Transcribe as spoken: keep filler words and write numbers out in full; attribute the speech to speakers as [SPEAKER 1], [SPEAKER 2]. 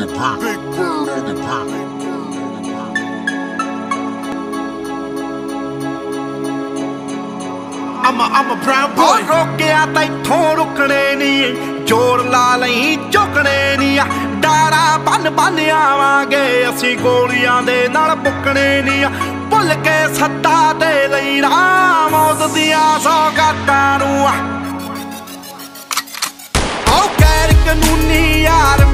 [SPEAKER 1] I'm a, I'm a brown boy. रोकिया तैथों रुकने नहीं, जोर ला लई चुकने नहीं, डारा बन बन आवांगे असी गोलियां दे नाल पुकने नहीं, भुल के सत्ता दे लई राम मौत दियां सौगातां नूं। ओ गैर कानूनी यार